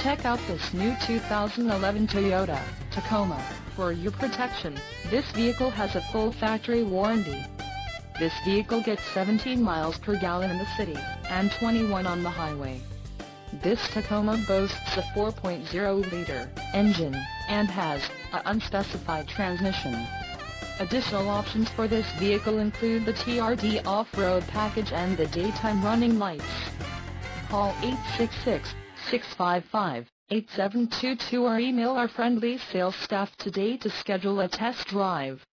Check out this new 2011 Toyota Tacoma. For your protection, this vehicle has a full factory warranty. This vehicle gets 17 miles per gallon in the city, and 21 on the highway. This Tacoma boasts a 4.0-liter engine, and has an unspecified transmission. Additional options for this vehicle include the TRD off-road package and the daytime running lights. Call 866-655-8722 or email our friendly sales staff today to schedule a test drive.